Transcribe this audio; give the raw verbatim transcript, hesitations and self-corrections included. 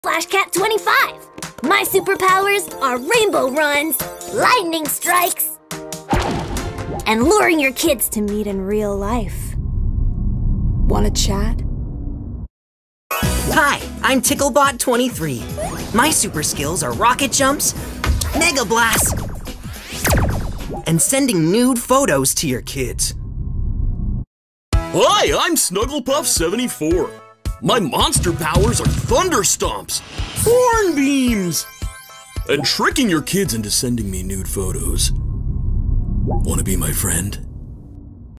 Flashcat twenty-five. My superpowers are rainbow runs, lightning strikes, and luring your kids to meet in real life. Wanna chat? Hi, I'm Ticklebot twenty-three. My super skills are rocket jumps, mega blasts, and sending nude photos to your kids. Hi, I'm Snugglepuff seventy-four. My monster powers are thunder stomps, horn beams, and tricking your kids into sending me nude photos. Wanna be my friend?